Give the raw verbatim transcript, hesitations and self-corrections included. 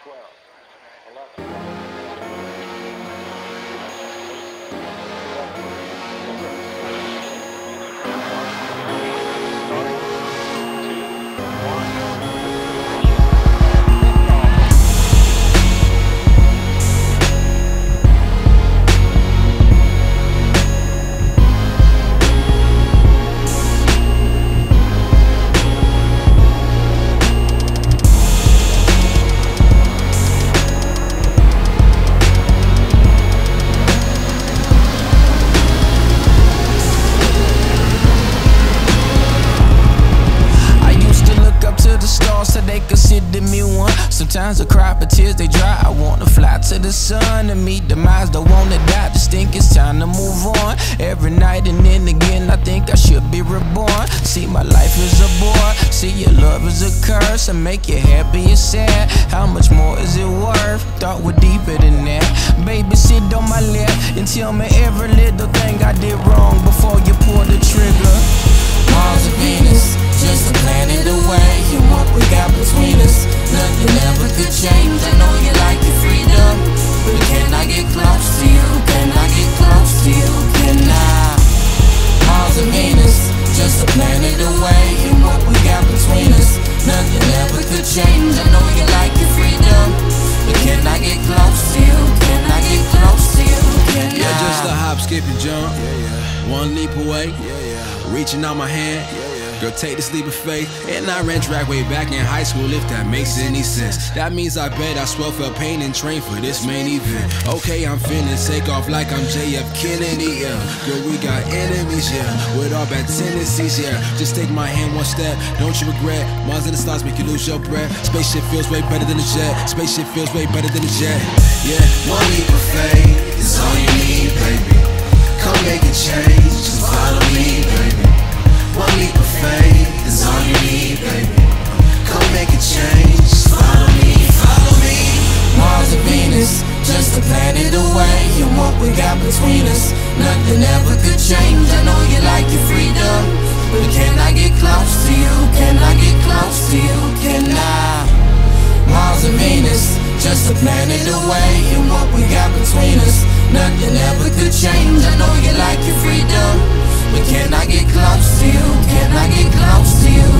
twelve, eleven. So they consider me one. Sometimes I cry, but tears they dry. I wanna fly to the sun and meet demise. Don't wanna die, just think it's time to move on. Every night and then again, I think I should be reborn. See, my life is a bore. See, your love is a curse. And make you happy or sad. How much more is it worth? Thought we're deeper than that. Baby, sit on my lap and tell me every little thing I did wrong before you pull the trigger. Mars and Venus, just a planet away. And what we got between us, nothing ever could change. I know you like your freedom, but can I get close to you? Can I get close to you? Can I? Mars and Venus, just a planet away. And what we got between us, nothing ever could change. I know you like your freedom, but can I get close to you? Can I get close to you? Can I? Yeah, just a hop, skip, and jump. Yeah, yeah. One leap away. Yeah, yeah. Reaching out my hand. Yeah, yeah. Girl, take this leap of faith. And I ran track way back in high school, if that makes any sense. That means I bet I swell felt pain and trained for this main event. Okay, I'm finna take off like I'm J F Kennedy, yeah. Girl, we got enemies, yeah, with all bad tendencies, yeah. Just take my hand one step, don't you regret. Mars in the stars make you lose your breath. Spaceship feels way better than a jet. Spaceship feels way better than a jet, yeah. One leap of faith is all you need, baby. Come make a change, just follow me, baby. One leap of faith is all you need, baby. Come make a change, just follow me, follow me. Mars and Venus, just a planet away. And what we got between us, nothing ever could change. I know you like your freedom, but can I get close to you? Can I get close to you? Can I? Mars and Venus, just a planet away. And what we got between us, nothing ever could change. I know you like your freedom, but can I get close to you? Can I get close to you?